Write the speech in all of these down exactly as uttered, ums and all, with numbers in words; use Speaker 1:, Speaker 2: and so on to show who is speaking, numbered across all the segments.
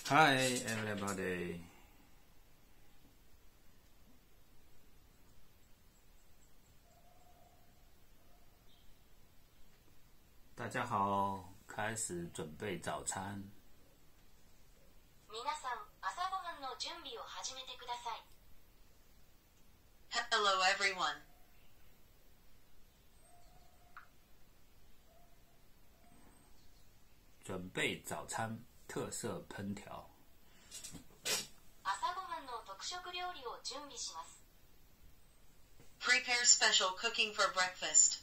Speaker 1: Hi everybody. 大家好，开始准备早餐。
Speaker 2: 皆さん、朝ごはんの準備を始めてください。
Speaker 3: Hello everyone.
Speaker 1: 准备早餐，特色烹调。
Speaker 2: 朝ごはんの特色料理を準備します。
Speaker 3: Prepare special cooking for breakfast.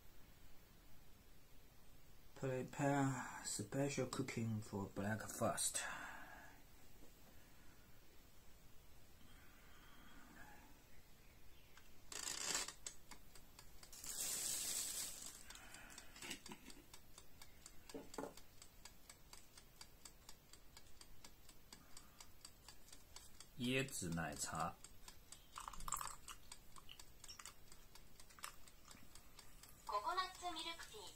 Speaker 1: Prepare special cooking for breakfast. 椰子奶茶。
Speaker 2: ココナッツミルクティー。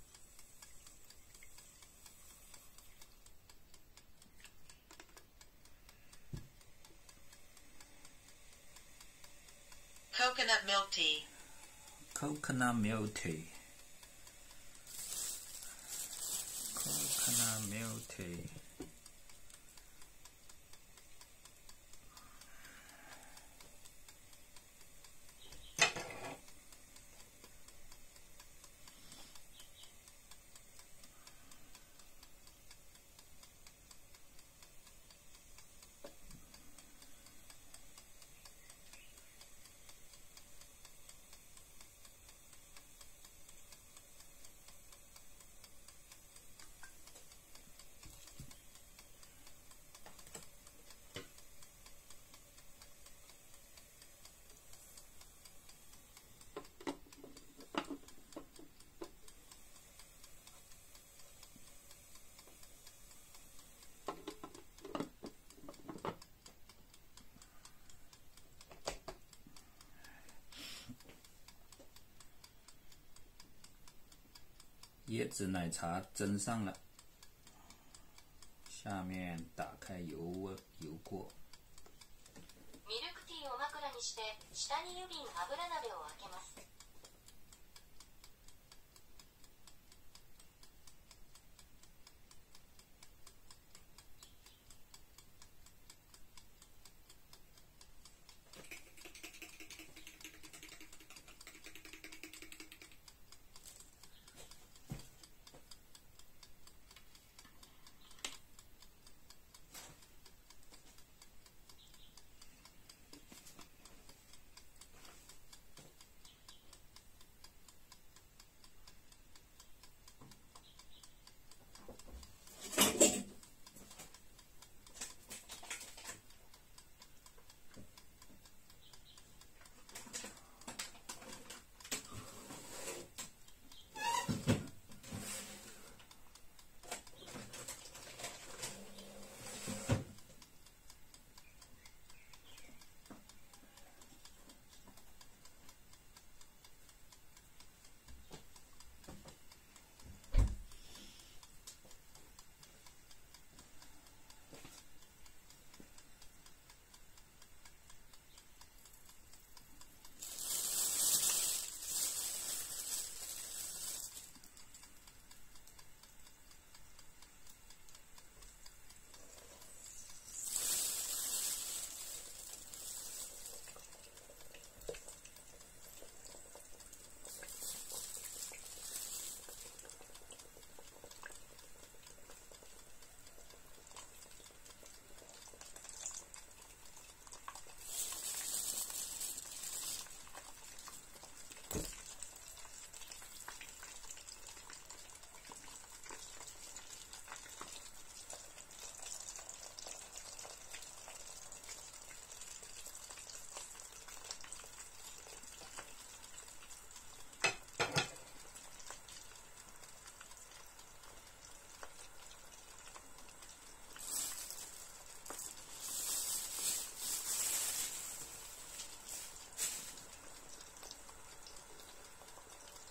Speaker 3: Coconut milk tea.
Speaker 1: Coconut milk tea. Coconut milk tea. 椰子奶茶蒸上了，下面打开油温油锅。
Speaker 2: ミルクティーを枕にして、下に湯瓶油鍋を開けます。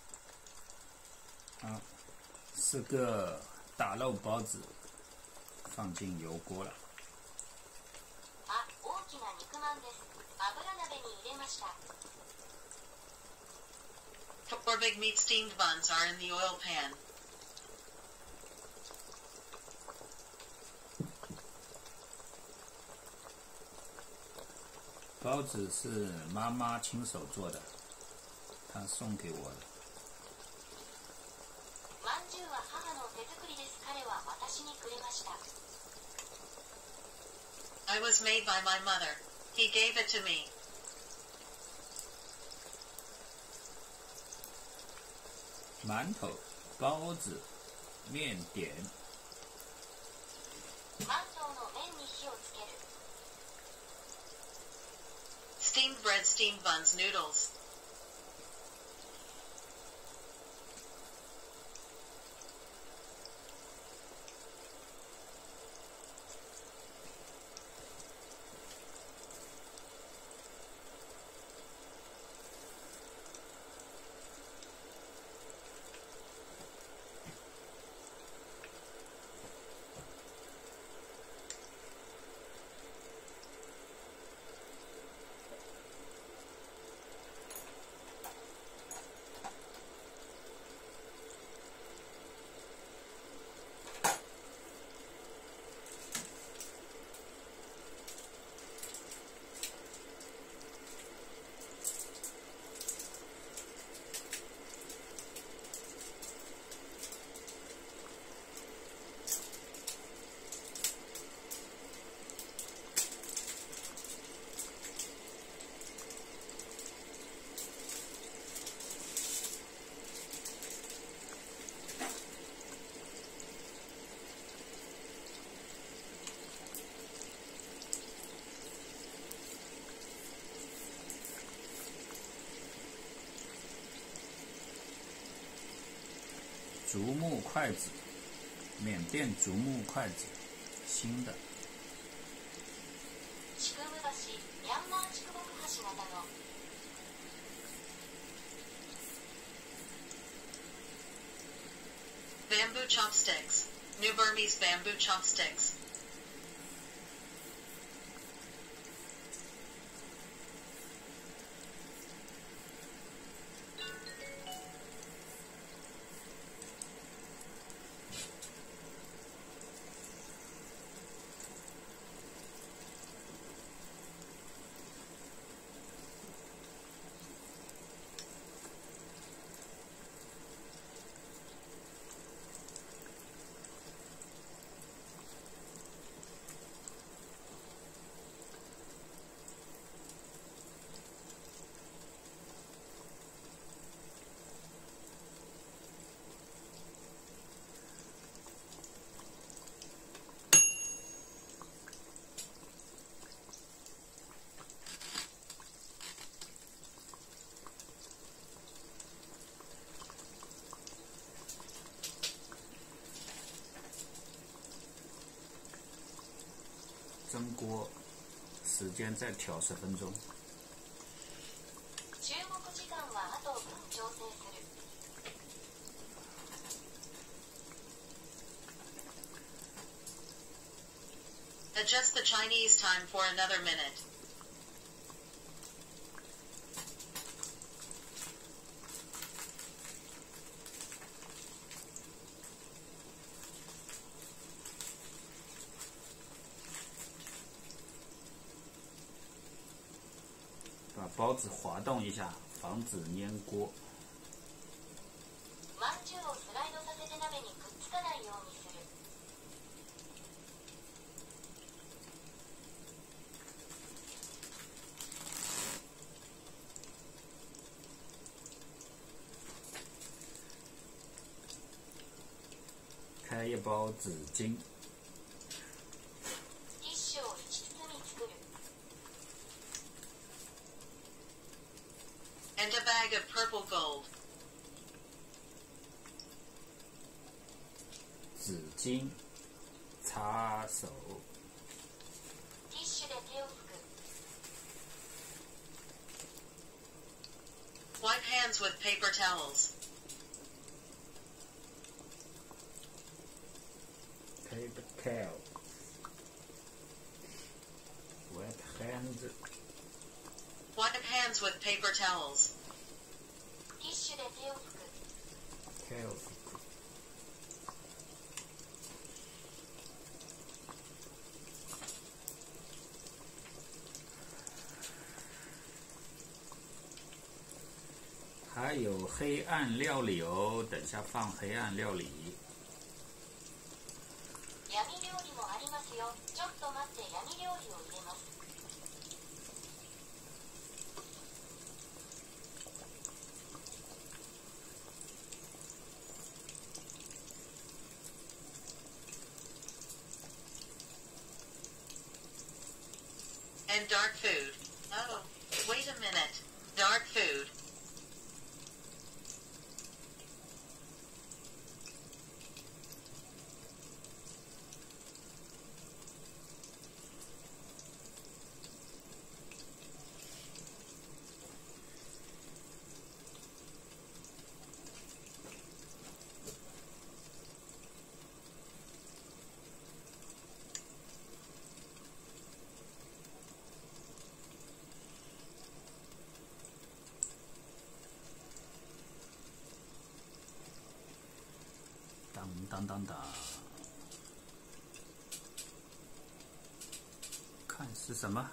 Speaker 1: 啊，是个打肉包子， 放进油锅了。
Speaker 2: あ、大きな肉まんです。油鍋に入れました。
Speaker 3: Four big meat steamed buns are in the oil pan.
Speaker 1: 包子是妈妈亲手做的，她送给我的。
Speaker 2: まんじゅうは母の手作りです。彼は私にくれました。
Speaker 3: I was made by my mother. He gave it to me.
Speaker 1: 馒头、包子、面点。
Speaker 2: マントウの麺に火をつける。
Speaker 3: Steamed bread, steamed buns, noodles.
Speaker 1: 竹木筷子，缅甸竹木筷子，新的。
Speaker 2: 竹木箸、ミャンマー竹木箸型の。
Speaker 3: Bamboo chopsticks. New Burmese bamboo chopsticks.
Speaker 1: 蒸锅，时间再调十分钟。
Speaker 2: 中国時間はあと分調整する。
Speaker 3: Adjust the Chinese time for another minute.
Speaker 1: 把包子滑动一下，防止粘锅。
Speaker 2: まんじゅうをスライドさせて鍋にくっつかないようにする。
Speaker 1: 开一包纸巾。
Speaker 2: ティッシュを一包み作る。
Speaker 3: And a bag of purple gold.
Speaker 1: 纸巾，擦手。
Speaker 2: ティッシュで手を拭く。
Speaker 3: Wipe hands with paper towels.
Speaker 1: Paper towel。 hands
Speaker 3: Wipe hands with paper towels.
Speaker 2: ティッシュで手を拭く。
Speaker 1: 手を拭く。还有黑暗料理哦，等下放黑暗料理。
Speaker 2: 闇料理もありますよ。ちょっと待って、闇料理を入れます。
Speaker 3: And dark food. Oh, wait a minute. Dark food.
Speaker 1: 当当当当，看是什么？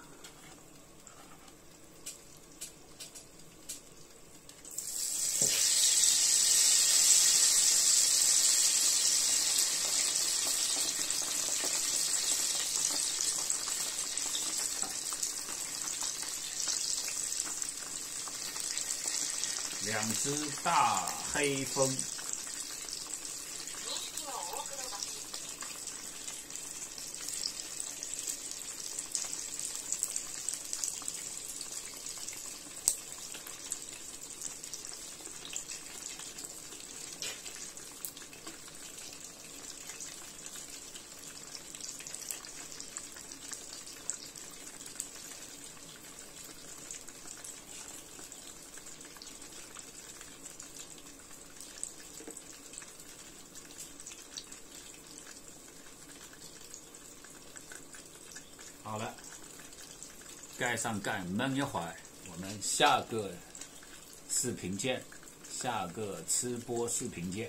Speaker 1: 两只大黑蜂。好了，盖上盖，焖一会儿，我们下个视频见，下个吃播视频见。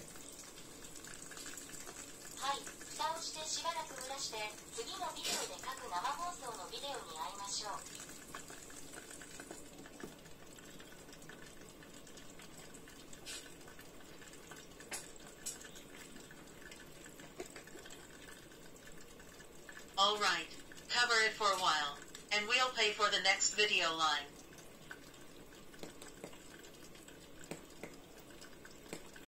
Speaker 2: はい、蓋をしてしばらく蒸らして、次のビデオで各生放送のビデオに会いましょう。
Speaker 3: All right. Cover it for a while, and we'll pay for the next video line.